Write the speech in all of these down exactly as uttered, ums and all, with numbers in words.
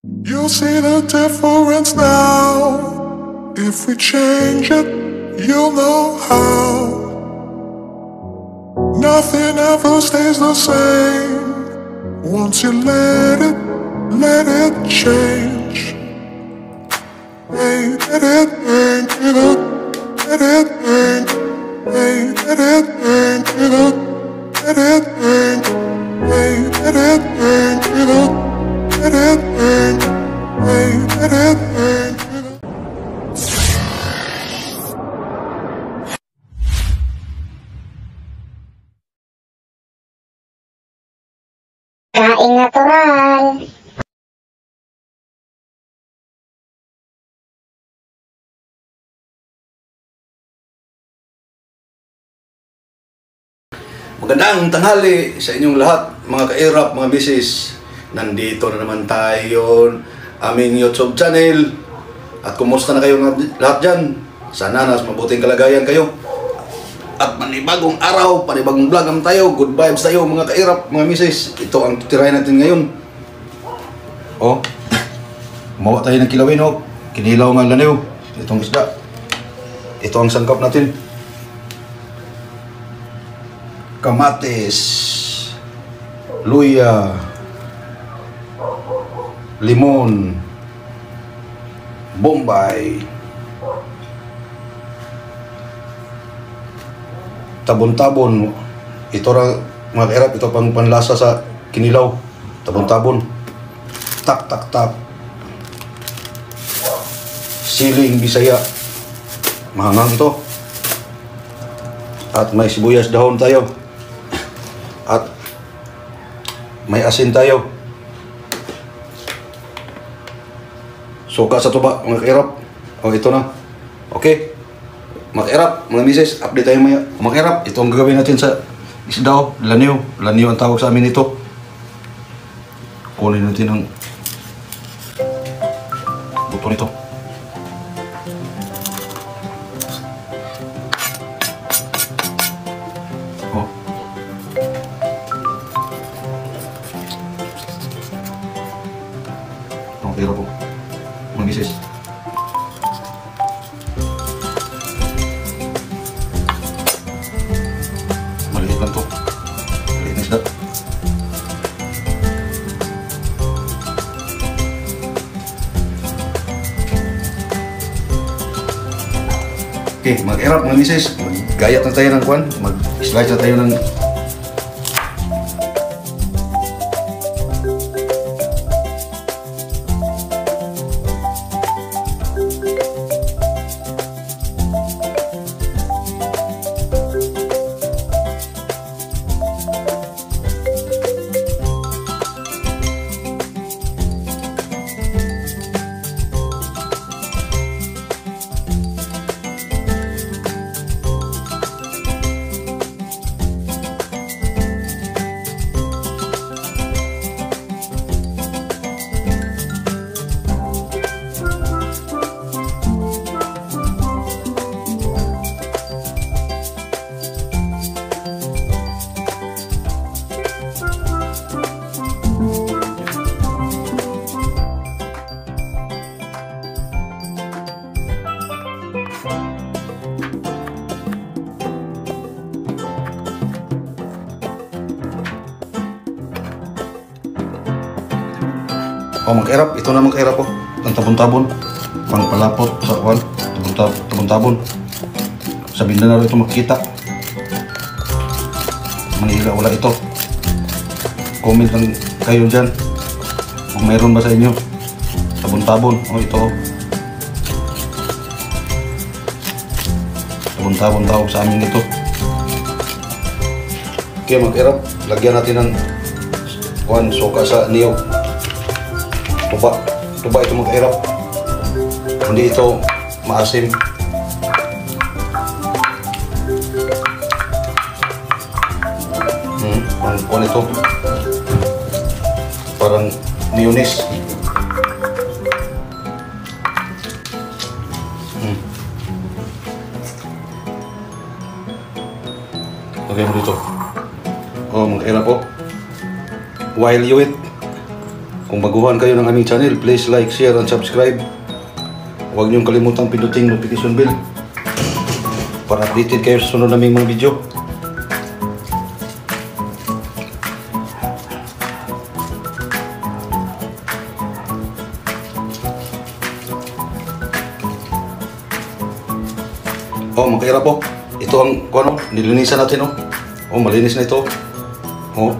You'll see the difference now. If we change it, you'll know how. Nothing ever stays the same. Once you let it, let it change. Hey, let it change, let it, let it change. Hey, let it change, let it, let it change. Hey, let it change, let it, let it change. Hey, let it change. Kain natural. Magandang tanghali sa inyong lahat, mga kairap, mga bisis. Nandito na naman tayo, aming YouTube channel. At kumusta na kayo lahat dyan? Sana nas mabuting kalagayan kayo. At panibagong araw, panibagong vlog naman tayo. Good vibes tayo, mga kairap, mga bisis. Ito ang titirahin natin ngayon. Oh, gumawa tayo ng kilawin, oh. Kinilaw nga laniw. Itong isda. Ito ang sangkap natin. Kamatis, luya, limon, bombay, tabon-tabon. Ito ra mga kairap, ito pang panlasa sa kinilaw. Tabon-tabon, tak tak tak, siling Bisaya, mahangang ito. At may sibuyas dahon tayo. At may asin tayo. Suka sa tuba, mga kairap. O, ito na. Okay. Mga kairap, mga misis, update tayo maya. Mga kairap, ito ang gagawin natin sa isda. Laniw. Laniw ang tawag sa amin ito. Kunin natin ang buto nito. Pero po, mga misis. Maliit lang to. Maliit na isda. Okay, mag-erap mga misis. Mag-gayat na tayo ng kwan. Mag-slice na tayo ng oh, mag-erap. Ito na mag-erap po. Ang tabon-tabon. Pang palapot sa kwan. Tabon-tabon. Sa Mindanao ito makikita. Manila wala ito. Comment lang kayo dyan kung mayroon ba sa inyo. Tabon-tabon. Oh, ito. Tabon-tabon tawag sa amin ito. Okay, mag-erap. Lagyan natin ng kwan, suka sa niyog. Tuba, tuba ito mag-erap. Hindi ito maasim. Hmm, ang kuwan ito. Parang mayonnaise. Hmm. Lagay mo dito. Oh, mag-erap po. While you eat. Kung baguhan kayo ng aming channel, please like, share, and subscribe. Huwag niyong kalimutang pinduting notification bell para updated kayo sa sunod naming mga video. Oh, magkaira po. Ito ang kuno, nilinisan natin, oh. Oh, malinis na ito. Oh.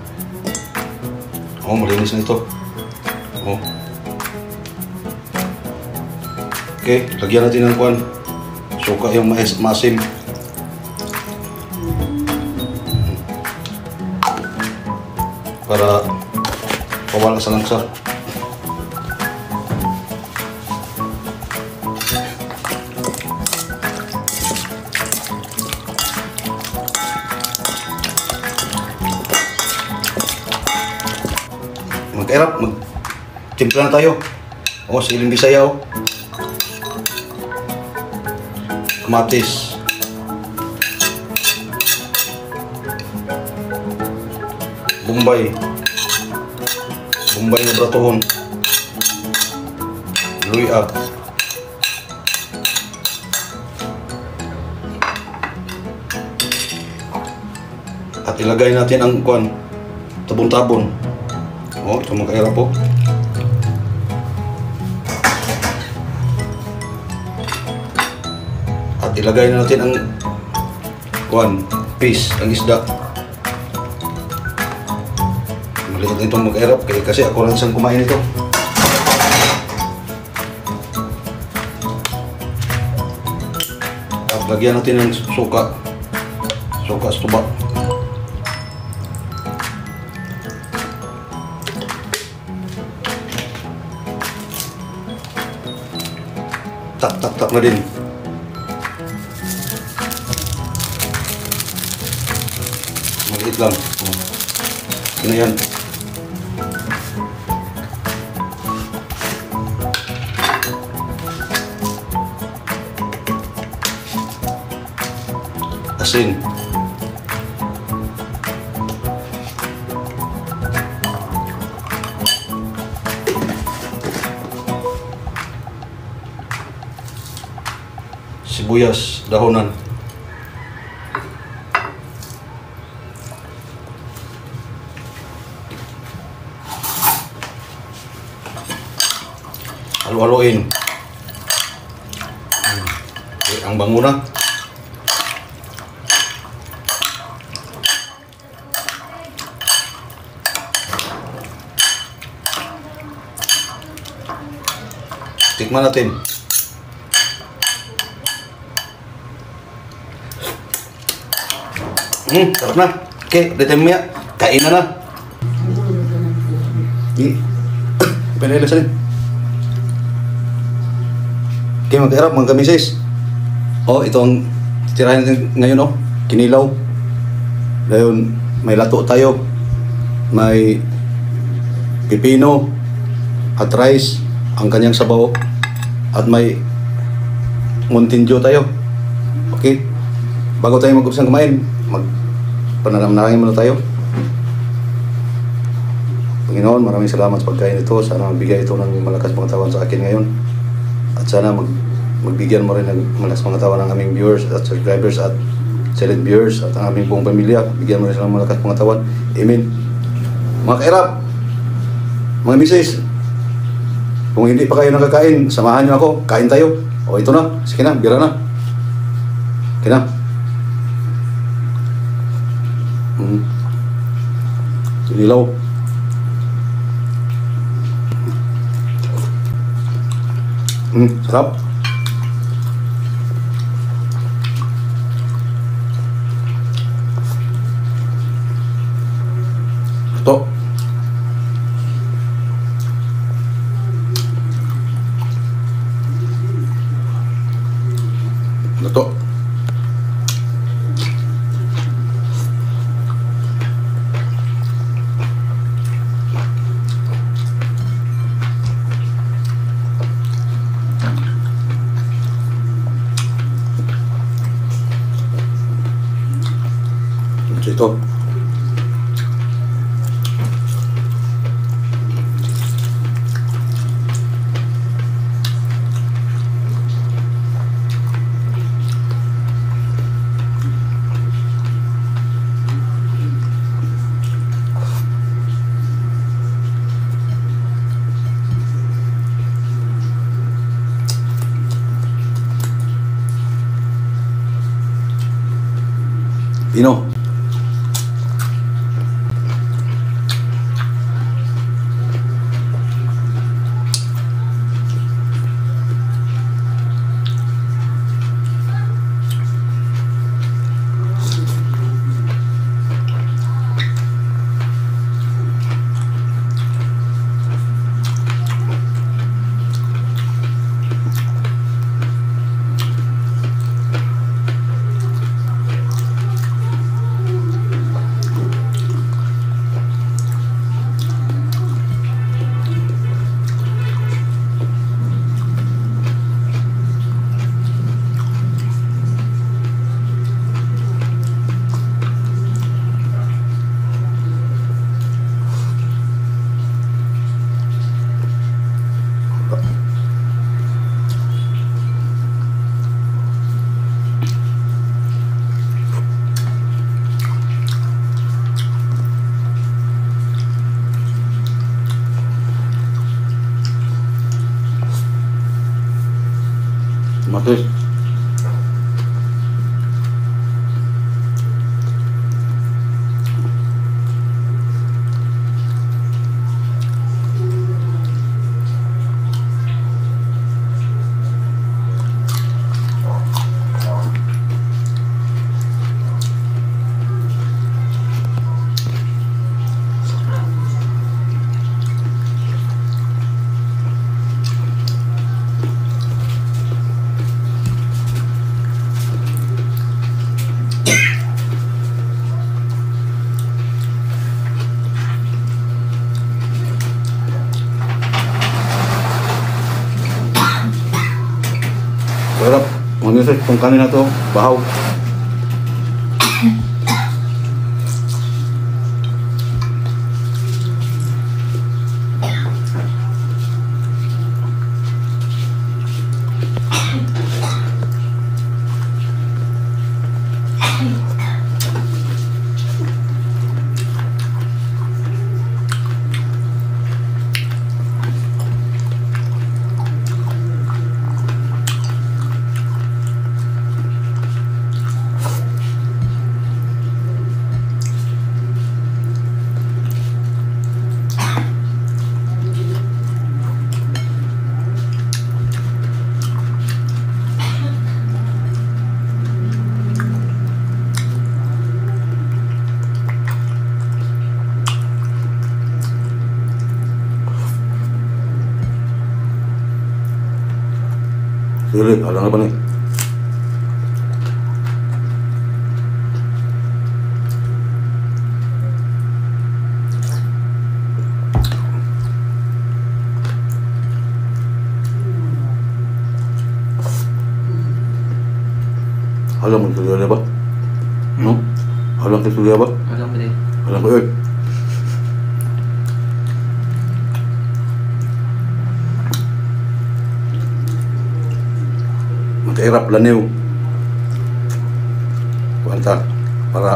Oh, malinis na ito. Oh. Okay, lagyan natin ng kuan. Suka yung mais masim. Para pawala sa langsa. Mag-erap, mag-timpla na tayo. O, siling bisaya, o. Kamatis. Bombay. Bombay na bratohon. Luya. At ilagay natin ang kuan, tabon-tabon. Oh, ito magkaira po. At ilagay na natin ang kuan, fish, ang isda. Maliit na itong magkaira kasi ako lang siyang kumain ito. At lagyan natin ng suka. Suka sa tuba. Tak tak tak na din. Maliit lang. Ano yan? Asin. Sibuyas, dahonan. Halo-haloin. Okay, ang bango na. Tikman natin. Hmm, sarap na. Okay, dito mo ya. Kain na na. Di. Pinahila sa rin. Okay, magkairap, mga kamisis. Oh, ito ang titirahin natin ngayon, oh. Kinilaw. Dahil may lato tayo. May pipino at rice, ang kanyang sabaw. At may Mountain Dew tayo. Okay. Bago tayo mag-upsang kumain, mag pananamnangin muna tayo. Panginoon, maraming salamat sa pagkain ito. Sana magbigay ito ng malakas pangatawan sa akin ngayon. At sana mag magbigyan mo rin ng malakas pangatawan ng aming viewers at subscribers at silent viewers at ang aming buong pamilya. Bigyan mo rin sila ng malakas pangatawan. Amen. Mga kairap, mga misis, kung hindi pa kayo nakakain, samahan nyo ako. Kain tayo. O ito na. Sige na, bira na. Okay na. Hmm. Sinilaw. Hmm, sarap. Ito. Ito. Ito. Tino. Matis. Sarap. Manis itong kanina to. Bahaw. Sili, ada apa nih? Alam mo sili ba? No? Alam ko sili ba? Alam mo din. Alam ko eh. Magkairap laniw. Kuanta para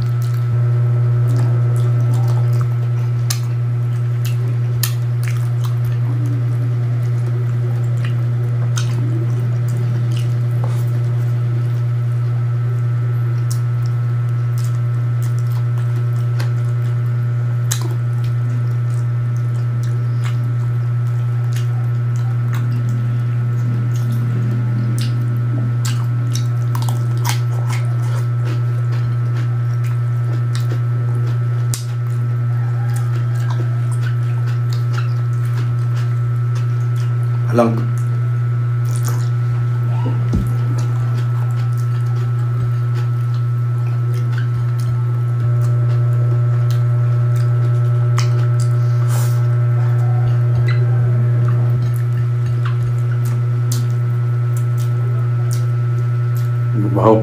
lang. Wow.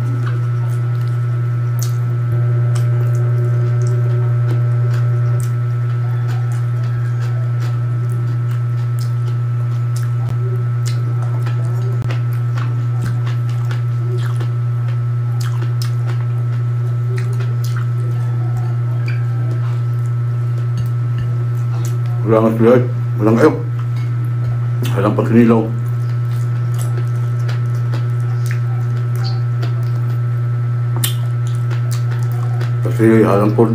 Wala nga sila, walang ayaw. Walang pagkinilaw. Kasi halang po.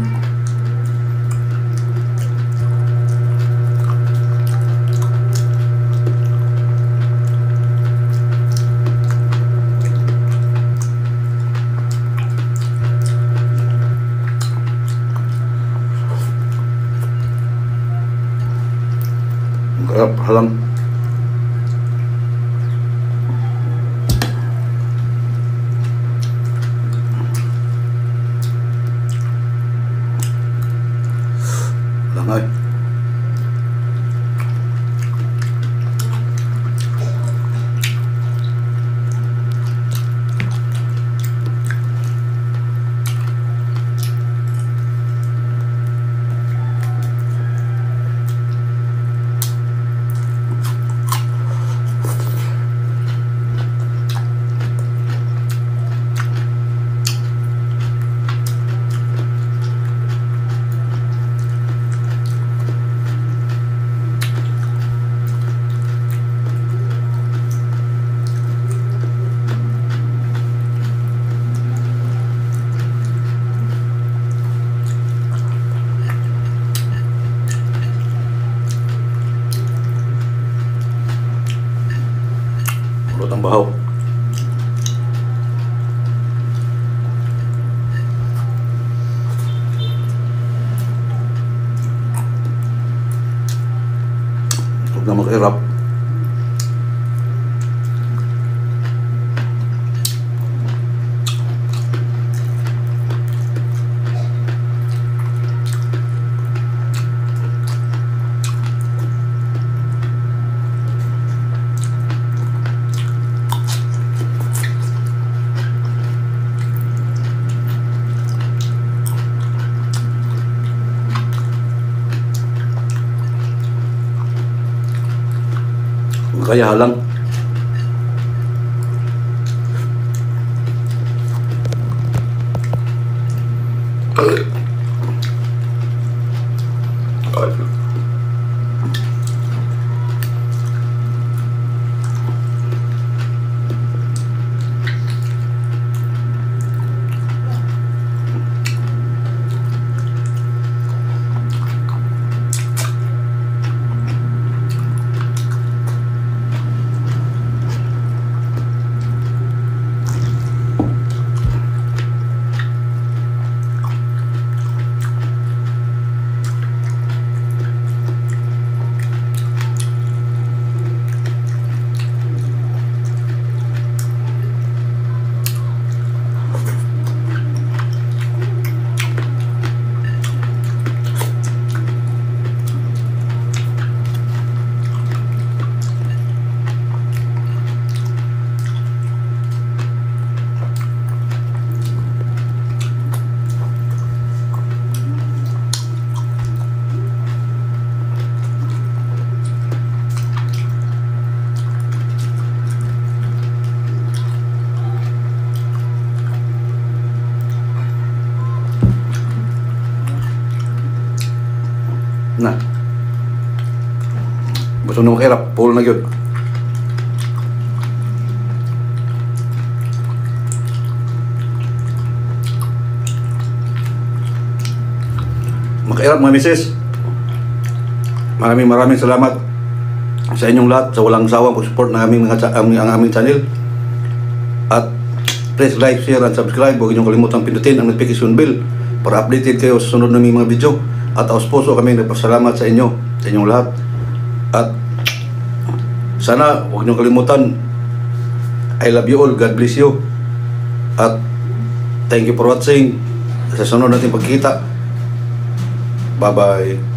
Sarap, halang. Langay. Kulot ang bahaw. Huwag na mag-irap. Kaya lang. Na. Gusto na makirap, pulo na yun. Makirap mga misis. Maraming maraming salamat sa inyong lahat sa walang sawang pag-support ng aming, mga, ang, ang aming channel. At please like, share, and subscribe. Huwag inyong kalimutang pindutin ang notification bell para updated kayo sa sunod naming mga video. At taos puso kami nagpasalamat sa inyo, sa inyong lahat. At sana huwag niyong kalimutan, I love you all, God bless you. At thank you for watching. Sa sunod natin pagkita. Bye bye.